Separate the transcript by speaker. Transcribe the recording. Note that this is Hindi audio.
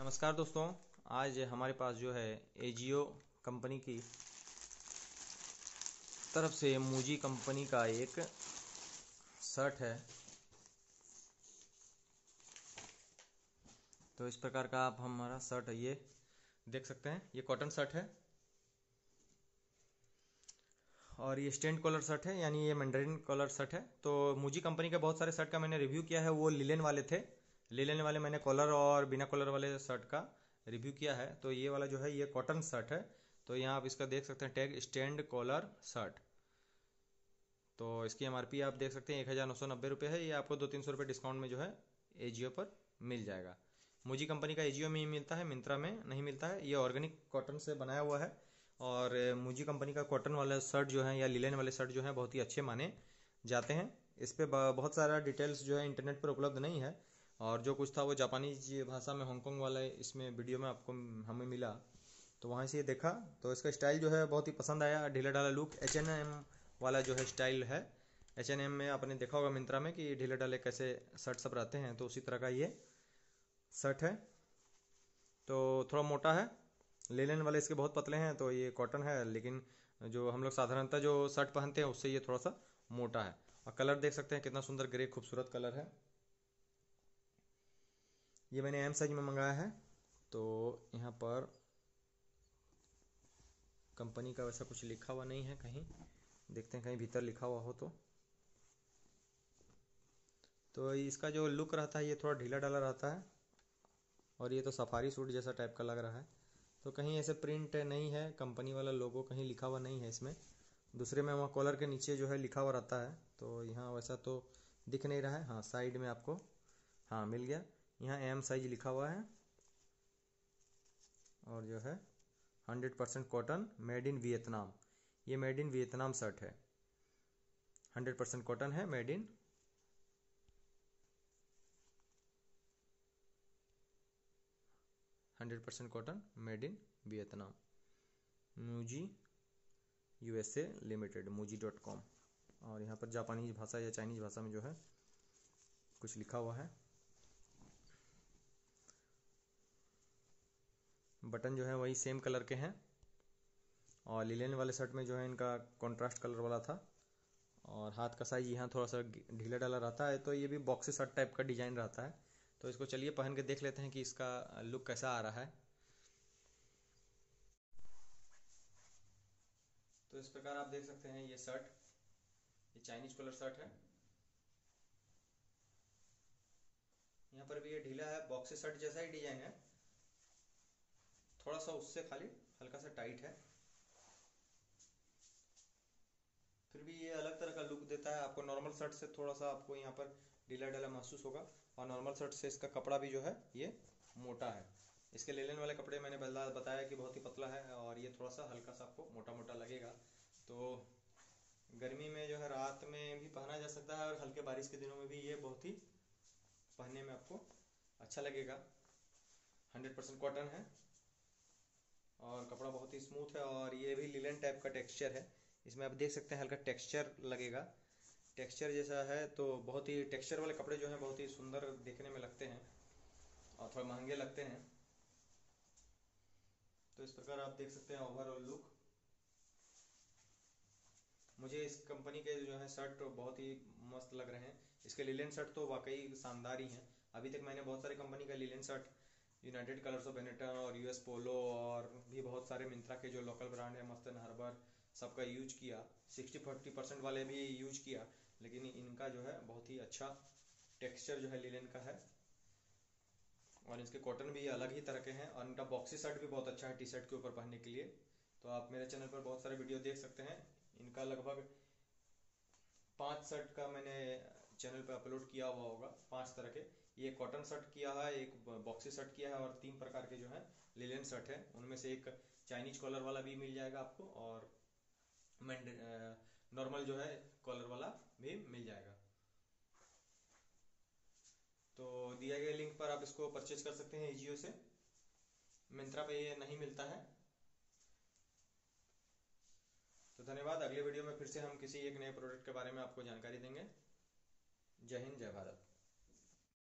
Speaker 1: नमस्कार दोस्तों। आज हमारे पास जो है एजियो कंपनी की तरफ से मूजी कंपनी का एक शर्ट है। तो इस प्रकार का आप हमारा शर्ट है, ये देख सकते हैं। ये कॉटन शर्ट है और ये स्टैंड कॉलर शर्ट है, यानी ये मैंडरीन कॉलर शर्ट है। तो मूजी कंपनी के बहुत सारे शर्ट का मैंने रिव्यू किया है, वो लिलेन वाले थे। लिलेन वाले मैंने कॉलर और बिना कॉलर वाले शर्ट का रिव्यू किया है। तो ये वाला जो है ये कॉटन शर्ट है। तो यहाँ आप इसका देख सकते हैं टैग, स्टैंड कॉलर शर्ट। तो इसकी एमआरपी आप देख सकते हैं 1990 है। ये आपको 200-300 रुपये डिस्काउंट में जो है एजियो पर मिल जाएगा। मूजी कंपनी का एजियो में ही मिलता है, मिंत्रा में नहीं मिलता है। ये ऑर्गेनिक कॉटन से बनाया हुआ है और मूजी कंपनी का कॉटन वाला शर्ट जो है या लिलेन वाले शर्ट जो है बहुत ही अच्छे माने जाते हैं। इस पर बहुत सारा डिटेल्स जो है इंटरनेट पर उपलब्ध नहीं है, और जो कुछ था वो जापानीज भाषा में हांगकांग वाला इसमें वीडियो में आपको हमें मिला, तो वहाँ से ये देखा। तो इसका स्टाइल जो है बहुत ही पसंद आया, ढीला ढाला लुक, H&M वाला जो है स्टाइल है। H&M में आपने देखा होगा मिंत्रा में कि ढीले ढाले कैसे शर्ट सब रहते हैं, तो उसी तरह का ये शर्ट है। तो थोड़ा मोटा है, लिनेन वाले इसके बहुत पतले हैं। तो ये कॉटन है, लेकिन जो हम लोग साधारणतः जो शर्ट पहनते हैं उससे ये थोड़ा सा मोटा है। और कलर देख सकते हैं कितना सुंदर ग्रे खूबसूरत कलर है। ये मैंने एम साइज में मंगाया है। तो यहाँ पर कंपनी का वैसा कुछ लिखा हुआ नहीं है, कहीं देखते हैं कहीं भीतर लिखा हुआ हो तो इसका जो लुक रहता है ये थोड़ा ढीला ढाला रहता है, और ये तो सफारी सूट जैसा टाइप का लग रहा है। तो कहीं ऐसे प्रिंट नहीं है, कंपनी वाला लोगो कहीं लिखा हुआ नहीं है इसमें। दूसरे में वहाँ कॉलर के नीचे जो है लिखा हुआ रहता है, तो यहाँ वैसा तो दिख नहीं रहा है। हाँ, साइड में आपको हाँ मिल गया, यहाँ एम साइज लिखा हुआ है। और जो है 100% कॉटन, मेड इन वियतनाम। ये मेड इन वियतनाम शर्ट है, 100% कॉटन है, made in 100% cotton, made in Vietnam, Muji USA limited, muji.com। और यहाँ पर जापानीज भाषा या चाइनीज भाषा में जो है कुछ लिखा हुआ है। बटन जो है वही सेम कलर के हैं, और लिलेन वाले शर्ट में जो है इनका कॉन्ट्रास्ट कलर वाला था। और हाथ का साइज यहाँ थोड़ा सा ढीला ढाला रहता है, तो ये भी बॉक्सी शर्ट टाइप का डिजाइन रहता है। तो इसको चलिए पहन के देख लेते हैं कि इसका लुक कैसा आ रहा है। तो इस प्रकार आप देख सकते हैं ये शर्ट, ये चाइनीज कलर शर्ट है। यहाँ पर भी ये ढीला है, बॉक्सी शर्ट जैसा ही डिजाइन है, थोड़ा सा उससे खाली हल्का सा टाइट है। फिर भी ये अलग तरह का लुक देता है आपको। नॉर्मल शर्ट से थोड़ा सा आपको यहाँ पर ढीला ढाला महसूस होगा, और नॉर्मल शर्ट से इसका कपड़ा भी जो है ये मोटा है। इसके लेलन वाले कपड़े मैंने बताया कि बहुत ही पतला है, और ये थोड़ा सा हल्का सा आपको मोटा मोटा लगेगा। तो गर्मी में जो है रात में भी पहना जा सकता है, और हल्के बारिश के दिनों में भी ये बहुत ही पहनने में आपको अच्छा लगेगा। 100% कॉटन है और कपड़ा बहुत ही स्मूथ है, और ये भी लिलन टाइप का टेक्सचर है। इसमें आप देख सकते हैं हल्का टेक्सचर लगेगा, टेक्सचर जैसा है। तो बहुत ही टेक्सचर वाले कपड़े जो हैं बहुत ही सुंदर देखने में लगते हैं और थोड़ा महंगे लगते हैं। तो इस प्रकार आप देख सकते हैं ओवरऑल लुक। मुझे इस कंपनी के जो है शर्ट बहुत ही मस्त लग रहे हैं। इसके लिलेन शर्ट तो वाकई शानदार ही हैं। अभी तक मैंने बहुत सारे कंपनी का linen shirt, United Colors of Benetton और US पोलो, और भी बहुत सारे मिंत्रा के जो लोकल ब्रांड है, मस्त एंड हर्बर, सबका यूज किया। 60-40% वाले भी यूज किया, लेकिन इनका जो है बहुत ही अच्छा टेक्सचर जो है लिलेन का है, और इसके कॉटन भी अलग ही तरह के हैं। और इनका बॉक्सी शर्ट भी बहुत अच्छा है टी शर्ट के ऊपर पहनने के लिए। तो आप मेरे चैनल पर बहुत सारे वीडियो देख सकते हैं। इनका लगभग 5 शर्ट का मैंने चैनल पे अपलोड किया हुआ होगा, 5 तरह के। ये कॉटन शर्ट किया है, एक बॉक्सी शर्ट किया है, और 3 प्रकार के जो है लिलेन शर्ट है। उनमें से एक चाइनीज कॉलर वाला भी मिल जाएगा आपको, और नॉर्मल जो है कॉलर वाला भी मिल जाएगा। तो दिया गया लिंक पर आप इसको परचेज कर सकते हैं एजियो से। मिंत्रा पे ये नहीं मिलता है। तो धन्यवाद। अगले वीडियो में फिर से हम किसी एक नए प्रोडक्ट के बारे में आपको जानकारी देंगे। जय हिंद, जय भारत।